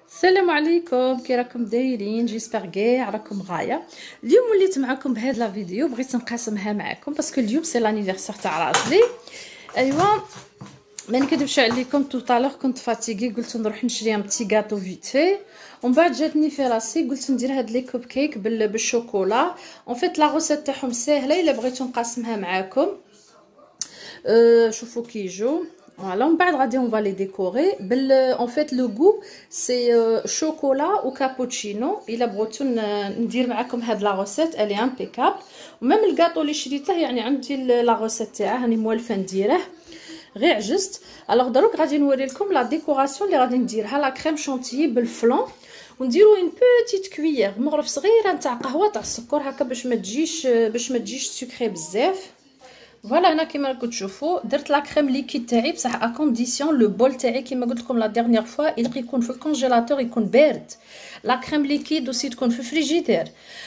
السلام عليكم، كي راكم دايرين؟ جيسبر كاع راكم غايه. اليوم وليت معكم بهذا لا فيديو، بغيت نقاسمها معكم باسكو اليوم سي لانيفرسير تاع راجلي. ايوا ما نكذبش عليكم، طالوغ كنت فاتيغي، قلت نروح نشري ام بتي غاتو فيت في، ومن بعد جاتني في راسي قلت ندير هاد لي كوب كيك بالشوكولا. اون فيت لا غوسيت تاعهم ساهله، الا بغيتو نقاسمها معكم. شوفوا كي يجوا. فوالا من بعد غادي اون فالي ديكوري اون فيت لو غو سي شوكولا وكابوتشينو. الا بغيتو ندير معكم هاد لا غوسيت الي امبيكابل، وميم الكاطو اللي شريته يعني عندي لا غوسيت تاعه هاني موالفه نديره، غير عجزت. الوغ دروك غادي نوري لكم لا ديكوراسيون اللي غادي نديرها. لا كريم شونتيي بالفلون، ونديرو اون بوتيت كويير مغرف صغيره نتاع قهوه تاع السكر هكا باش ما تجيش سكري بزاف. فوالا هنا كيما راكم تشوفوا درت لا كريم ليكيد تاعي بصح ا كونديسيون لو بول تاعي كيما قلت لكم لا ديرنيير فوا يلقى يكون في الكونجيلاتور يكون بارد. لا كريم ليكيد اوسي تكون في الفريجيدير،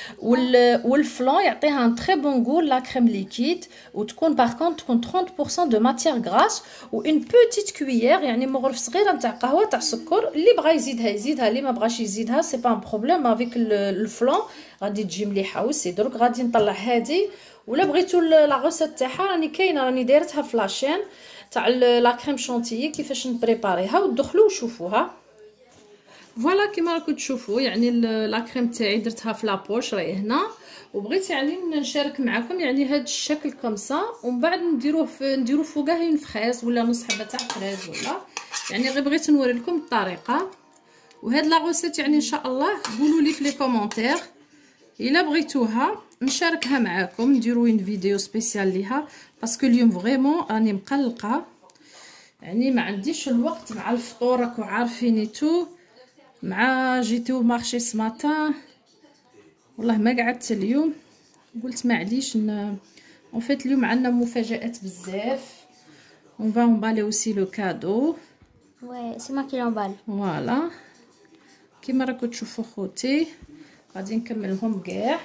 والفلون يعطيها ان تري بون غول. لا كريم ليكيد وتكون باغ كونط تكون 30% دو ماتيير غراس، و اون بوتيت كويير يعني مغرف صغيره نتاع قهوه تاع السكر. اللي بغى يزيدها اللي ما بغاش يزيدها سي با ان بروبليم. افيك الفلون غادي تجي مليحه. وسي دروك غادي نطلع هذه، ولا بغيتو لا غوسيت تاعها راني كاينه، راني دايرتها في لاشين تاع لا كريم شونتيي كيفاش نبريباريها، ودخلوا وشوفوها. فوالا كيما راكم تشوفوا يعني لا كريم تاعي درتها في لابوش راهي هنا، وبغيت يعني نشارك معكم يعني هذا الشكل كمسا، ومن بعد نديرو فوقها اون فريز ولا نص حبه تاع فريز ولا يعني غير بغيت نوري لكم الطريقه. وهاد لا غوسيت يعني ان شاء الله قولوا لي في لي كومونتير الا بغيتوها نشاركها معاكم، نديرو اون فيديو سبيسيال ليها باسكو اليوم فريمون راني مقلقه، يعني ما عنديش الوقت مع الفطور راكو عارفينيتو، مع جيتو مارشي سماتان والله ما قعدت اليوم. قلت معليش اون فيت اليوم عندنا مفاجات بزاف. اون فا امبالي اوسي لو كادو. Ouais, c'est moi qui l'emballe. فوالا كيما راكو تشوفوا خوتي غادي نكملهم كاع.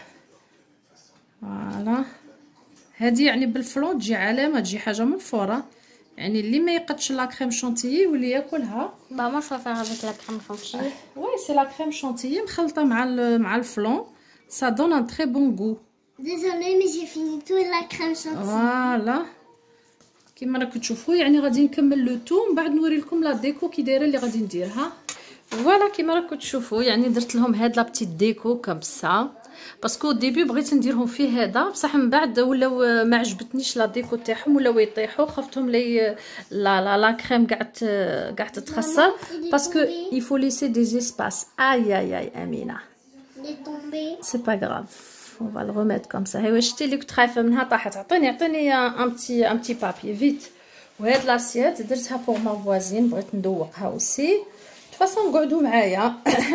فوالا هذه يعني بالفلون تجي علامه، تجي حاجه من فوره، يعني اللي ما يقدش لا كريم شونتيي واللي ياكلها. Bah moi je préfère avec la crème chantilly. وي سي لا كريم شونتيي مخلطه مع الفلون، ça donne un très bon goût. Désolée mais j'ai fini toute la crème chantilly. فوالا كيما راكم تشوفوا يعني غادي نكمل لو تو، من بعد نوري لكم لا ديكو كي دايره اللي غادي نديرها. فوالا كيما راكم تشوفوا يعني درت لهم هاد لا بتيت ديكو كبسه، باسكو ديبي بغيت نديرهم في هذا بصح من بعد ولاو ما عجبتنيش لا ديكو تاعهم ولاو يطيحوا، خفتهم لي لا كريم قاعد تتخسر باسكو يفو ليسي دي اسباس. اي اي اي امينه Il est tombé. سي با غراف، on va le remettre comme ça. هاي شتي اللي كنت خايفه منها طاحت. عطيني ان بتي بابي فيت. وهاد لاسيات درتها بور ما فوازين، بغيت ندوقها اوسي. فاصون قعدوا معايا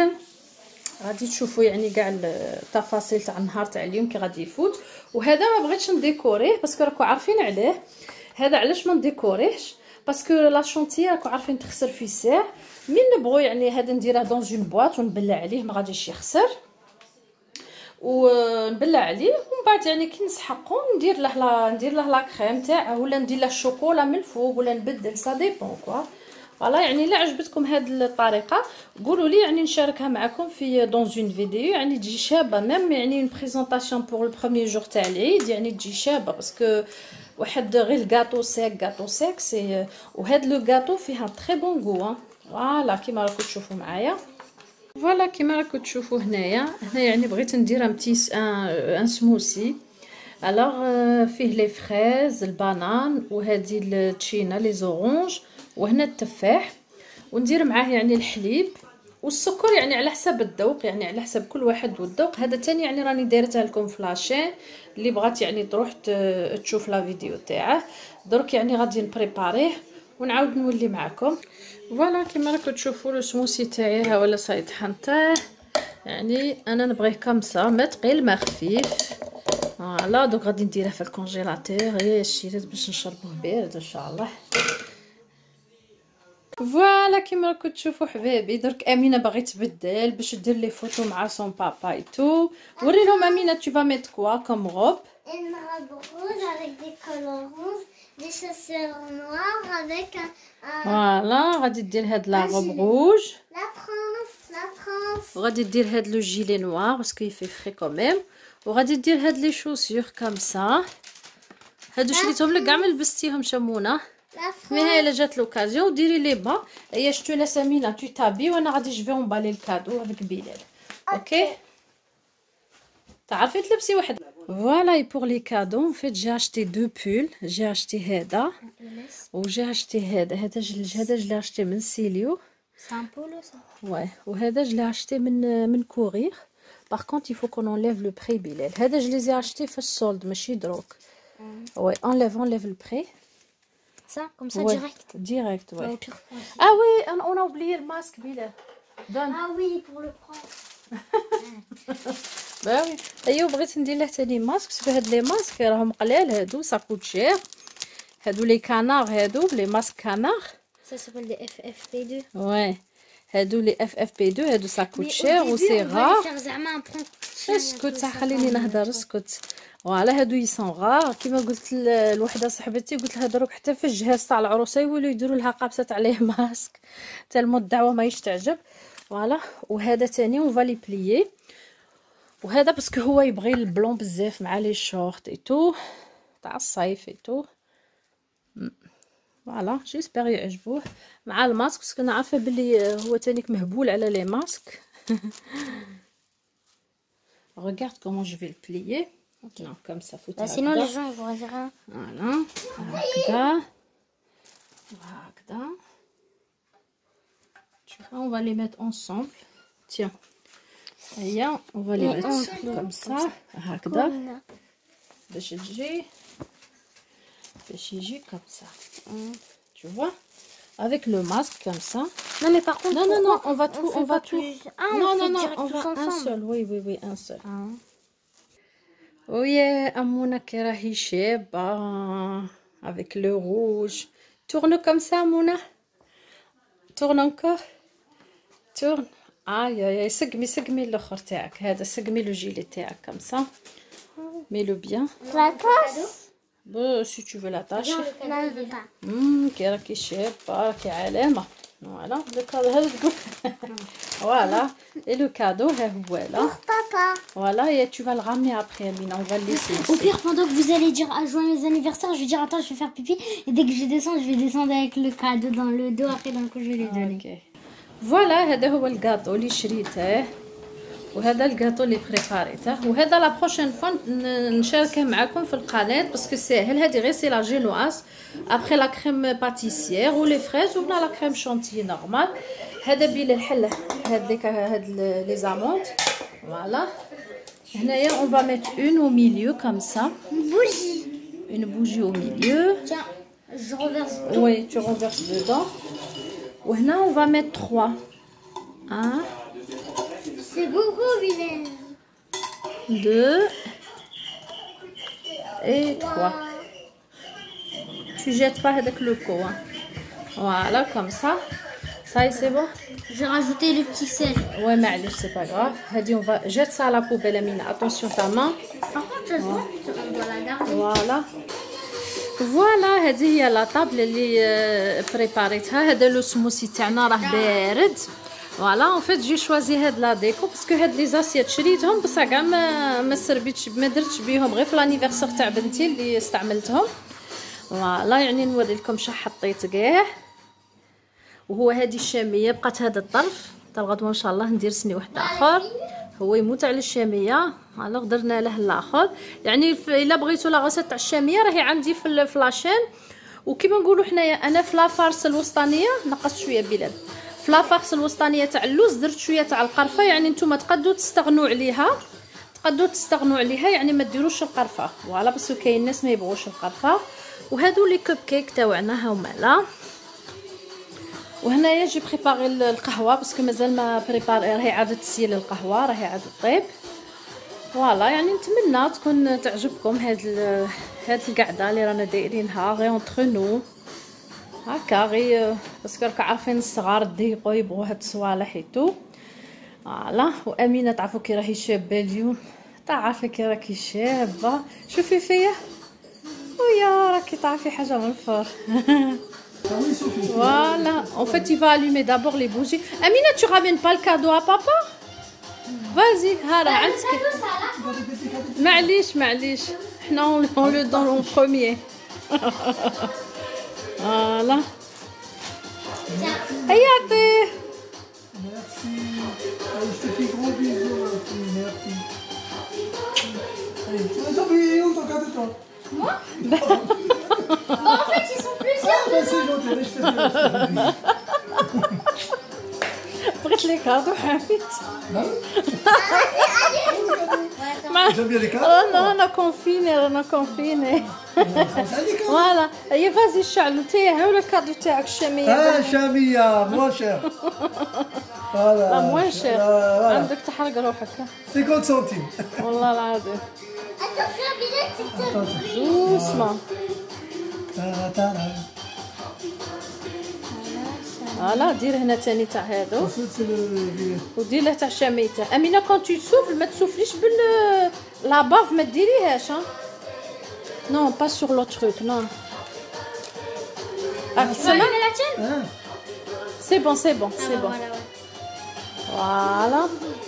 غادي تشوفوا يعني كاع التفاصيل تاع النهار تاع اليوم كي غادي يفوت. وهذا ما بغيتش نديكوريه باسكو راكم عارفين عليه. هذا علاش ما نديكوريهش باسكو لا شونتي راكم عارفين تخسر في ساع. من نبغوا يعني هذا نديره دون اون بواط ونبلع عليه ما غاديش يخسر، ونبلع عليه ومن بعد يعني كي نسحقو ندير له لا كريم تاعه ولا ندير له الشوكولا من الفوق ولا نبدل سا ديبون كوا. فوالا يعني الا عجبتكم هذه الطريقه قولوا لي يعني نشاركها معكم في دون اون فيديو، يعني تجي شابه ميم يعني اون بريزونطاسيون بور لو بروميير جور تاع العيد، يعني تجي شابه باسكو واحد غير غاتو سيك سي. وهذا لو غاتو فيها تري بون غو. فوالا كيما راكم تشوفوا معايا. فوالا كيما راكم تشوفوا هنا يعني بغيت ندير ان سموسي. الوغ فيه لي فريز البنان وهذه التشينا لي زورونج وهنا التفاح، وندير معاه يعني الحليب والسكر يعني على حسب الذوق، يعني على حسب كل واحد والذوق. هذا تاني يعني راني دايرتها لكم فلاشين، اللي بغات يعني تروح تشوف لا فيديو تاعه. درك يعني غادي نبريباريه ونعاود نولي معكم. فوالا كيما راكم تشوفوا لو سموسي تاعي ها ولا صايد حنطه، يعني انا نبغيه كمسه ما ثقيل ما خفيف. فوالا دوك غادي نديره في الكونجيلاتور غير شريت باش نشربوه بارد ان شاء الله. فوالا كيما راكم تشوفوا حبايبي درك امينه باغي تبدل باش دير لي فوتو مع سون بابا اي تو. وري لهم امينه tu vas mettre quoi comme robe. Une robe rouge avec des collants rouges, des chaussures noires avec un... فوالا غادي دير هاد لا روب روج. La وغادي دير هاد لو جيلي نوار باسكو يفي فري كوميم، وغادي دير هاد لي شوسور كوم سا. هادو شريتهم لك كاع ما لبستيهم شمونه، مي هاي الا جات لوكازيون ديري لي با. هي شتو لا سمينه تو تابي وانا غادي جو امبالي الكادو افيك بلال. اوكي تعرفي تلبسي واحد. فوالا اي بور لي كادو ان فيت جي اشتي دو بول. جي اشتي هذا وجي اشتي هذا جلي اشتي من سيليو. C'est un polo ça. Ouais, وهذا je l'ai acheté من courir. Par contre, il faut qu'on enlève le prix بلال. هذا je les ai achetés في السولد ماشي دروك. Ouais, enlève le prix. Ça, comme ça, Ouais, direct. direct, ouais. Au pire point. Ah oui, on a oublié le masque بلال. Donne. Ah oui, pour le prendre. bah oui. ايوا بغيت ندير له ثاني ماسك باسكو هاد لي ماسك راهم قلال هادو سا كوت شير. هادو لي كانار هادو لي ماسك كانار. Ça s'appelle des FFP2. Ouais. هادو لي FFP2 هادو سا كوت Mais شير au و début, سي on va رار. les faire زعما un prend. اسكت خليني نهضر اسكت. فوالا هادو يسون غار كيما قلت لوحده صاحبتي، قلت لها دروك حتى في الجهاز تاع العروسه يولوا يديروا لها قابسه عليه ماسك تالمو الدعوه ما يشتعجب. فوالا وهذا تاني اون فالي بليي، وهذا باسكو هو يبغي البلون بزاف مع لي شورت اي تو تاع الصيف اي تو. فوالا جيسبر يعجبوه مع الماسك باسكو انا عارفه بلي هو تانيك مهبول على لي ماسك. Regarde comment je vais le plier. Okay. Non, comme ça, faut. Bah, sinon, les gens ils vont dire. Voilà. Hagda. Hagda. Tu vois, on va les mettre ensemble. Tiens. Et on va les mettre comme ça. Hagda. باش يجي comme ça. Tu vois? Avec le masque comme ça. Non mais par contre. Non, on va tout, on va tout. Ah, non, on on va va un seul. Oui, un seul. Oui, Amouna qui راهي شابة avec le rouge. Tourne comme ça, Amouna. Tourne encore. Tourne. Aïe, سقمي الآخر تاعك هذا، سقمي لو جيلي تاعك comme ça. Mets-le bien. La tasse. Bon, si tu veux l'attacher. Non, je veux pas. كي راكي شابة راكي علامة. Voilà, le cadeau هذا تقول. Voilà, et le cadeau ها هو là. Papa. Voilà, et tu vas le ramener après, Amina. On va le laisser ici. Au pire, pendant que vous allez dire à joyeux anniversaire, je vais dire attends, je vais faire pipi. Et dès que je descends, je vais descendre avec le cadeau dans le dos. Après, d'un coup, je vais lui donner. Ok. Voilà, هذا هو الكاطو اللي شريته. وهذا الكاطو اللي بريباريته، وهذا لا بروشين فوا نشاركه معكم في القناه باسكو ساهل. هذه غير سي لا جينواز ابري لا كريم باتيسيير و لي فريز وبلا لا كريم شونتي نورمال. هذا بلا الحل هاد لي زامونت. فوالا هنايا اون فا ميت اون او ميليو كوم سا. Une bougie au milieu. Tiens, je reverse tout. Oui, tu renverses dedans. وهنا on va mettre 3. 1 C'est beaucoup, Vilaine. 2 et 3. Tu jettes pas avec le pot. Hein. Voilà, comme ça. Ça y c'est bon. J'ai rajouté le petit sel. Ouais, mais allez, c'est pas grave. Hadi, on va jeter ça à la poubelle, Amina. Attention ta main. Par contre, ça se voit, on doit la garder. Voilà. فوالا هذه هي لا طابل اللي بريباريتها. هذا لو سموسي تاعنا راه بارد. فوالا اون فيت جي شوازي هاد لا ديكو باسكو هاد لي زاسيات شريتهم بصح كاع ما سربيتش ما درتش بيهم غير في لانيفرسير تاع بنتي اللي استعملتهم. فوالا يعني نوري لكم شحال حطيت كاع. وهو هذه الشاميه بقات هذا الطرف حتى الغدوه ان شاء الله ندير سني واحد اخر هو يموت على الشاميه. الوغ درنا له الاخر يعني الا بغيتو لا غوسيت تاع الشاميه راهي عندي في لاشين. وكيما نقولوا حنايا انا في لافارس الوسطانيه نقصت شويه بلاد. في لافارس الوسطانيه تاع اللوز درت شويه تاع القرفه. يعني نتوما تقدروا تستغنوا عليها يعني ما ديروش القرفه. فوالا باسكو كاين ناس ما يبغوش القرفه. وهادو لي كوب كيك تاعنا هاهما لا. وهنايا جي بريباري القهوه باسكو مازال ما بريباري راهي عاد تسيل القهوه راهي عاد طيب. فوالا يعني نتمنى تكون تعجبكم هاد القعده اللي رانا دايرينها غير اونتر نو هكا غير باسكو راك عارفين الصغار ضيقوا يبغوا هاد الصوالح حيتو. فوالا وامينه تعرفوا كي راهي شابه اليوم تعرفي كي راكي شابه. شوفي فيا ويا راكي تعرفي حاجه من الفر. Voilà, en fait il va allumer d'abord les bougies. Amina, tu ramènes pas le cadeau à papa? فازي ها راه عندك. معليش حنا اون لو دون اون بروميير. فوالا هيا عطيه. Merci. Allez, je te fais gros bisous, ma fille. Merci. Allez, attends, mais où ton cadeau, toi? Moi en fait, ils sont plusieurs. Ah, c'est gentil, allez, je te fais. بغيت لك هادو حميد. J'aime bien les cartes. رانا كونفيني. فوالا هي فازي شعلو تاعها ولا الكادو تاعك الشاميه. Ah, Chamilla, moins cher. Voilà. لا موان شير. Voilà. عندك تحرق روحك 50 centimes. والله العظيم. Attention, Bilal, c'est que دوسما. فوالا دير هنا تاني تاع هادو Ensuite, c'est le. ودير له تاع الشاميته. امينه كون تو سوفل ما تسوفليش بال لا باف ما ديريهاش ها. نو با سور لو تروك نو. راك tu vas تسمع. allumer la tienne. Hein? سي بون Ah bah بون. voilà, ouais. فوالا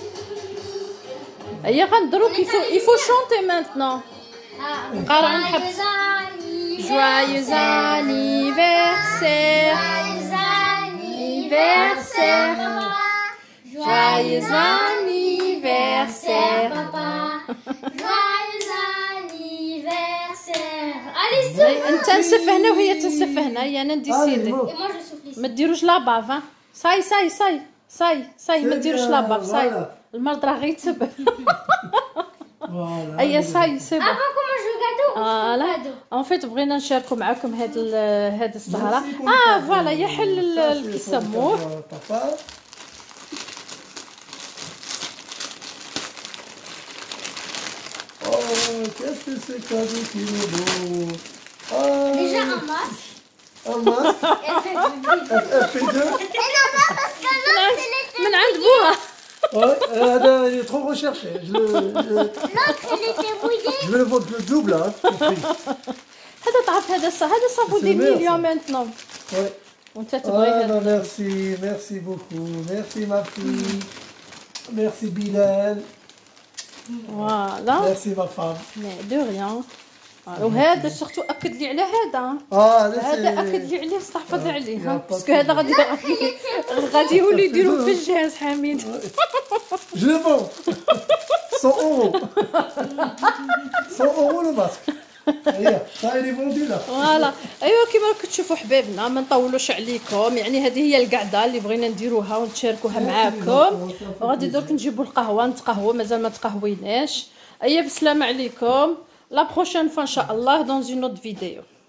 هيا غندروك يفو شونتي مانتنون. Ah, نقراو نحب. Joyeux anniversaire, anniversaire, joyeux anniversaire. papa. Joyeux anniversaire. Allez, souffle. انت نسف هنا وهي تنسف هنا. هي انا Allez, نديسيدي. bon. Et moi, je souffle ici. ما ديروش لاباف ها. صاي ما ديروش لاباف صاي. المرض راه غيتسب. Voilà. هيا صاي سي بون. Avant qu'on mange le gâteau, on coupe le لا cadeau. ان فيت بغينا نشاركوا معكم هاد السهره. Merci pour le cadeau. فوالا يحل Ça, c'est اللي pour كيسموه. papa. Oh, qu'est-ce que c'est cadeau qui est beau. Oh, Déjà un masque. un masque. Et un fait FP2. من عند بوها. Ouais, il est trop recherché. L'autre, il était mouillé. Je vais le vendre le double, hein, au prix. هذا تعرف هذا صافو C'est دي bien, مليون ça. مانتنون. Ouais. وانت تبغي Ah, هذا. non, merci beaucoup. Merci ma fille. Merci Bilal. فوالا Merci ma femme. مي دو ريان. وهذا سورتو اكد لي على هذا. Ah, là, هذا اكد c'est. لي عليه استحفظ عليه يا باسكو هذا غادي يولي يديروا في الجهاز حميد. Je le vends. 100 euros. 100 euros le masque. Regarde, ça il est vendu là. فوالا ايوا كيما راكم تشوفوا حبايبنا ما نطولوش عليكم. يعني هذه هي القعده اللي بغينا نديروها ونتشاركوها معاكم. وغادي درك نجيبوا القهوه نتقهوى مازال ما تقهويناش. ايا بسلامه عليكم. لا بروشين فوا ان شاء الله دون اون اوت فيديو.